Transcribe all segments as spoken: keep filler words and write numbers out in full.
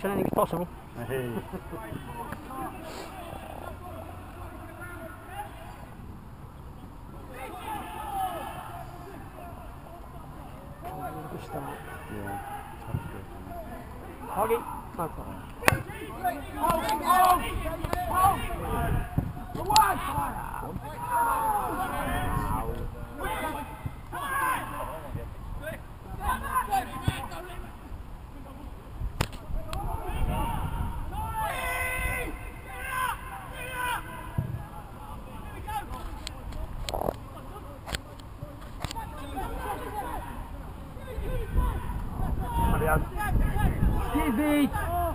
anything's possible. Hey. Good start. Yeah. Hoggy. No problem. Stevie!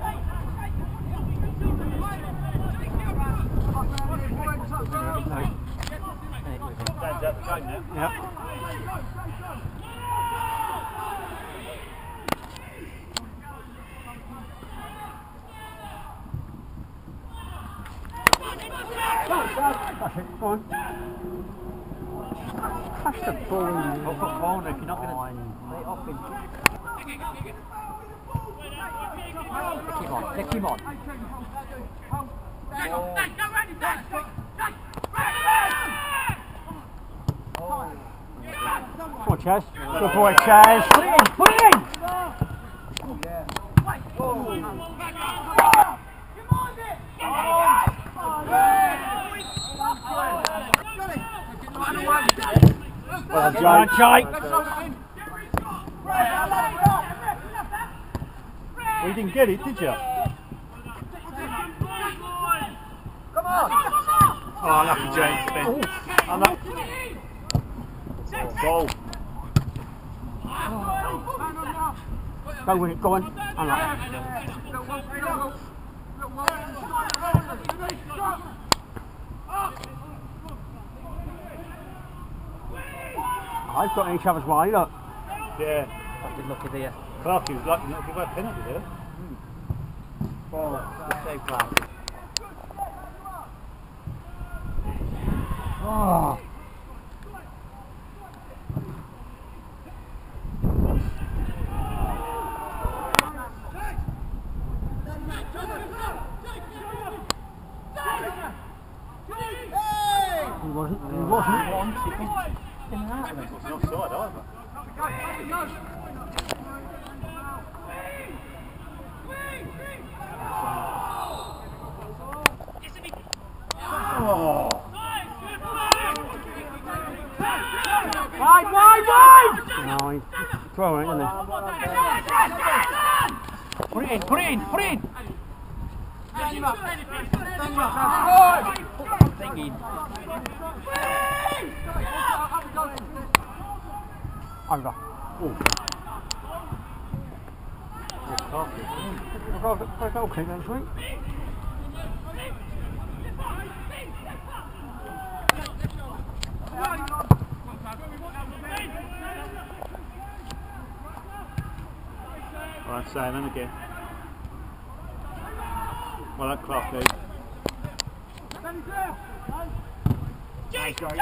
Stands out the game now. Yep. That's it, go on. Catch the ball in the corner if you're not going to lay it off him. Stick him on, stick him on. Come on, Chaz. Good boy, Chaz. Put it in, put it in! Well done, Jake. Well, you didn't get it, did you? Come on! Oh, lucky James, Ben. I'm not. Goal. Go with it, go on. I'm not. I've got each other's way, look. Yeah. I did look at here. Clarky was lucky not to give her a penalty there. Oh, good save, Clarky. Oh. He wasn't, he wasn't once, he was in and out of it. It's not side either. Oh. Wide, wide, wide! No, he's throwing it, isn't he? Put it in, put it in, put it in! Thinking. Over. Oh. I've got a kick next week. Right, Simon again. Well, that clock is. Nice, Joe.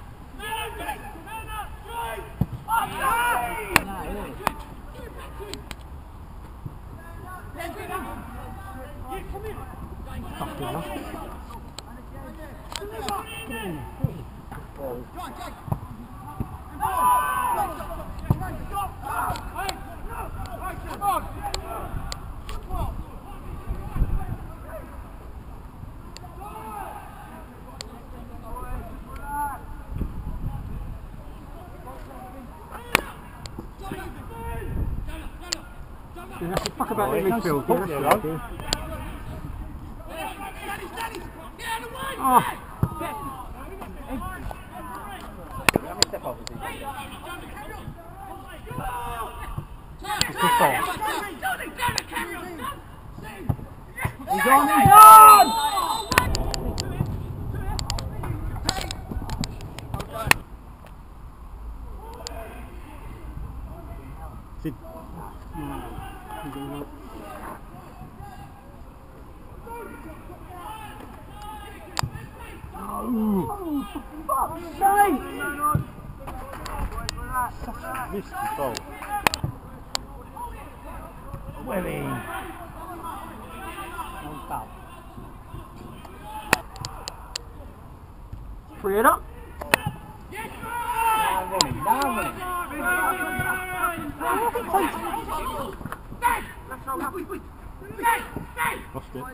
Yeah, fuck about in midfield. Support there, though. Oh. It's good ball. He's on, he's on! Sit. Oh, fuck's sake! Missed the ball. Willie! Foul. Free it up. Now running, now running. Lost it.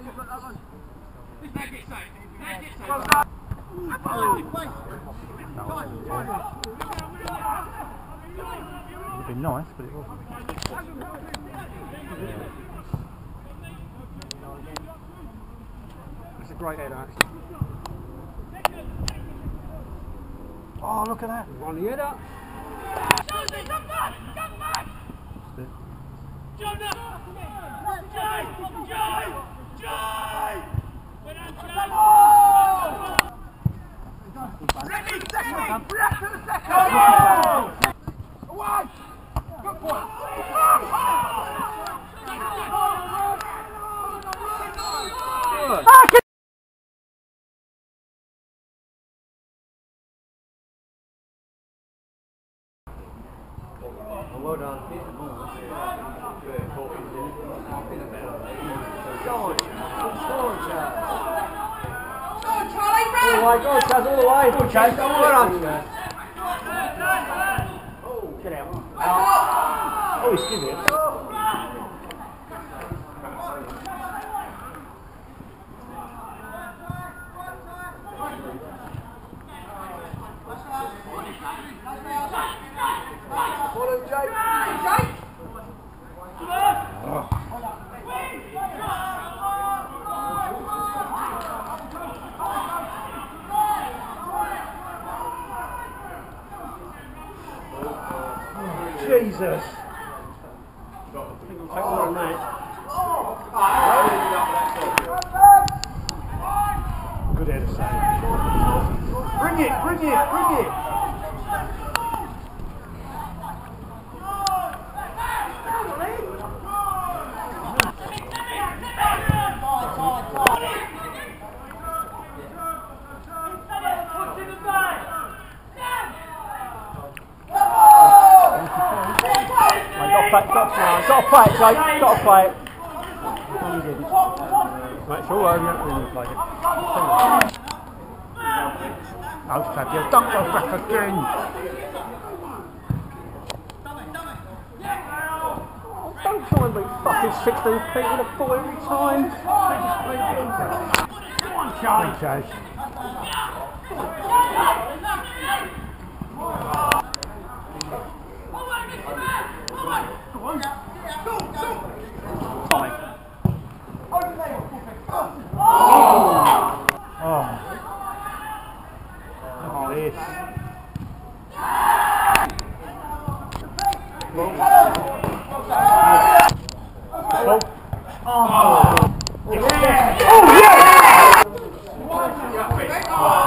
It would have been nice, but it wasn't. It's a great header, actually. Oh, look at that. On the header. Well done. All the way, go Chaz, all the way. Go Chaz, well done. Get out. Out. Oh, he's giving it. Jesus! Take more than that. Good header save. Bring it, bring it, bring it! Got to play it, Jake. Got to play it. No, you didn't. Right, it's all over. You haven't played it. Oh, Fabio, don't go back again. Don't try and be fucking sixteen feet with a ball every time. Come on, Chaz. Chaz. Oh, yes! Oh, yes!